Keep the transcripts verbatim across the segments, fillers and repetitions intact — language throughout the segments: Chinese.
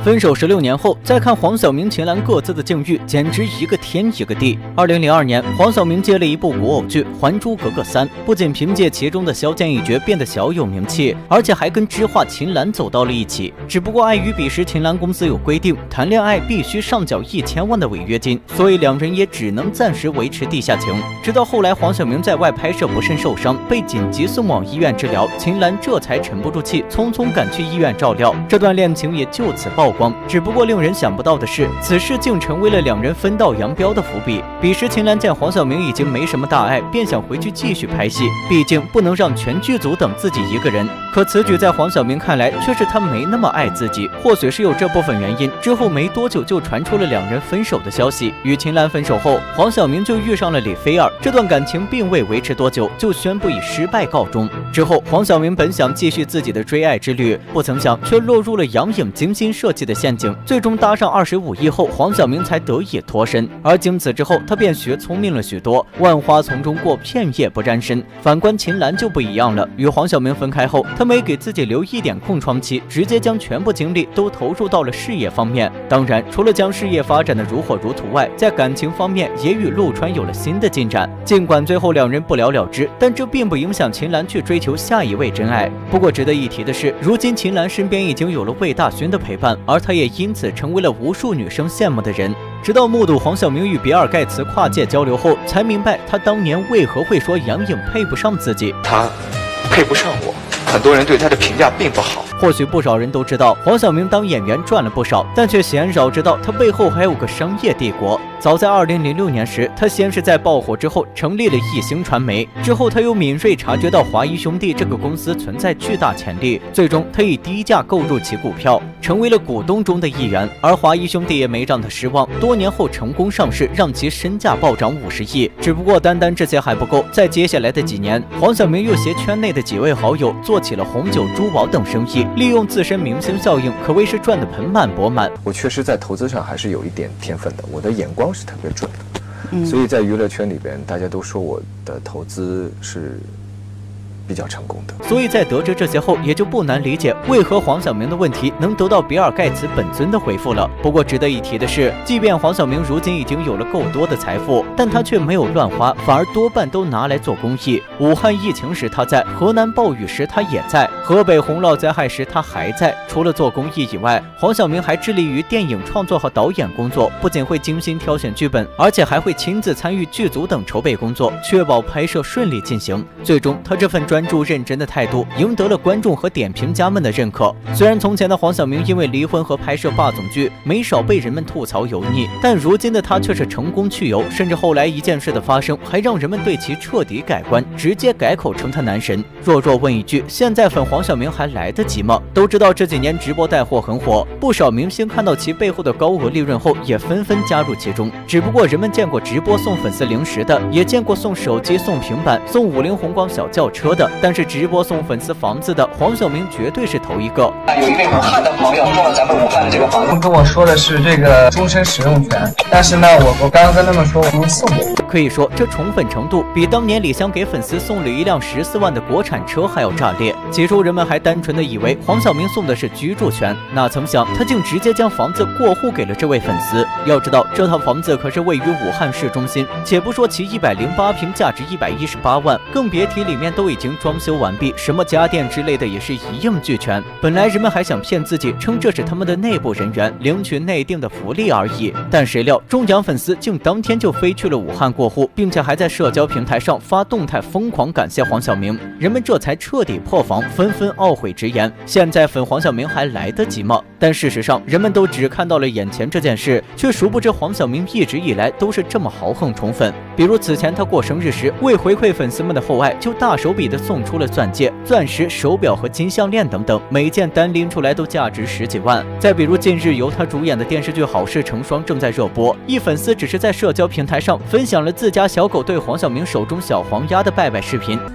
分手十六年后，再看黄晓明、秦岚各自的境遇，简直一个天一个地。二零零二年，黄晓明接了一部古偶剧《还珠格格三》，不仅凭借其中的萧剑一角变得小有名气，而且还跟知画秦岚走到了一起。只不过碍于彼时秦岚公司有规定，谈恋爱必须上缴一千万的违约金，所以两人也只能暂时维持地下情。直到后来黄晓明在外拍摄不慎受伤，被紧急送往医院治疗，秦岚这才沉不住气，匆匆赶去医院照料，这段恋情也就此曝光。只不过令人想不到的是，此事竟成为了两人分道扬镳的伏笔。彼时秦岚见黄晓明已经没什么大碍，便想回去继续拍戏，毕竟不能让全剧组等自己一个人。可此举在黄晓明看来却是他没那么爱自己，或许是有这部分原因，之后没多久就传出了两人分手的消息。与秦岚分手后，黄晓明就遇上了李菲儿，这段感情并未维持多久，就宣布以失败告终。之后黄晓明本想继续自己的追爱之旅，不曾想却落入了杨颖精心设计的陷阱，最终搭上二十五亿后，黄晓明才得以脱身。而经此之后，他便学聪明了许多，万花丛中过，片叶不沾身。反观秦岚就不一样了，与黄晓明分开后，他没给自己留一点空窗期，直接将全部精力都投入到了事业方面。当然，除了将事业发展的如火如荼外，在感情方面也与陆川有了新的进展。尽管最后两人不了了之，但这并不影响秦岚去追求下一位真爱。不过值得一提的是，如今秦岚身边已经有了魏大勋的陪伴，而她也因此成为了无数女生羡慕的人。直到目睹黄晓明与比尔盖茨跨界交流后，才明白他当年为何会说杨颖配不上自己。 他配不上我，很多人对他的评价并不好。 或许不少人都知道黄晓明当演员赚了不少，但却鲜少知道他背后还有个商业帝国。早在二零零六年时，他先是在爆火之后成立了艺星传媒，之后他又敏锐察觉到华谊兄弟这个公司存在巨大潜力，最终他以低价购入其股票，成为了股东中的一员。而华谊兄弟也没让他失望，多年后成功上市，让其身价暴涨五十亿。只不过单单这些还不够，在接下来的几年，黄晓明又携圈内的几位好友做起了红酒、珠宝等生意，利用自身明星效应，可谓是赚得盆满钵满。 我确实在投资上还是有一点天分的，我的眼光是特别准的，嗯、所以在娱乐圈里边，大家都说我的投资是比较成功的。 所以在得知这些后，也就不难理解为何黄晓明的问题能得到比尔盖茨本尊的回复了。不过值得一提的是，即便黄晓明如今已经有了够多的财富，但他却没有乱花，反而多半都拿来做公益。武汉疫情时他在，河南暴雨时他也在，河北洪涝灾害时他还在。除了做公益以外，黄晓明还致力于电影创作和导演工作，不仅会精心挑选剧本，而且还会亲自参与剧组等筹备工作，确保拍摄顺利进行。最终他这份专注认真的态度赢得了观众和点评家们的认可。虽然从前的黄晓明因为离婚和拍摄霸总剧没少被人们吐槽油腻，但如今的他却是成功去油，甚至后来一件事的发生还让人们对其彻底改观，直接改口称他男神。弱弱问一句，现在粉黄晓明还来得及吗？都知道这几年直播带货很火，不少明星看到其背后的高额利润后也纷纷加入其中。只不过人们见过直播送粉丝零食的，也见过送手机、送平板、送五菱宏光小轿车的，但是直播送粉丝房子的，黄晓明绝对是头一个。 有一位武汉的朋友用了咱们武汉的这个房子， 跟我说的是这个终身使用权，但是呢，我我刚刚跟他们说我能送给你。 可以说，这宠粉程度比当年李湘给粉丝送了一辆十四万的国产车还要炸裂。起初人们还单纯的以为黄晓明送的是居住权，哪曾想他竟直接将房子过户给了这位粉丝。要知道，这套房子可是位于武汉市中心，且不说其一百零八平价值一百一十八万，更别提里面都已经装修完毕，什么家电之类的也是一应俱全。本来人们还想骗自己，称这是他们的内部人员领取内定的福利而已，但谁料中奖粉丝竟当天就飞去了武汉过户，并且还在社交平台上发动态疯狂感谢黄晓明，人们这才彻底破防，纷纷懊悔直言：现在粉黄晓明还来得及吗？但事实上，人们都只看到了眼前这件事，却殊不知黄晓明一直以来都是这么豪横宠粉。比如此前他过生日时，为回馈粉丝们的厚爱，就大手笔的送出了钻戒、钻石、手表和金项链等等，每件单拎出来都价值十几万。再比如近日由他主演的电视剧《好事成双》正在热播，一粉丝只是在社交平台上分享了自家小狗对黄晓明手中小黄鸭的拜拜视频。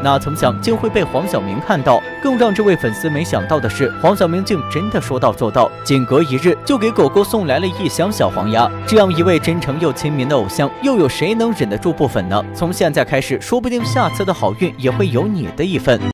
哪曾想竟会被黄晓明看到。更让这位粉丝没想到的是，黄晓明竟真的说到做到，仅隔一日就给狗狗送来了一箱小黄鸭。这样一位真诚又亲民的偶像，又有谁能忍得住不粉呢？从现在开始，说不定下次的好运也会有你的一份。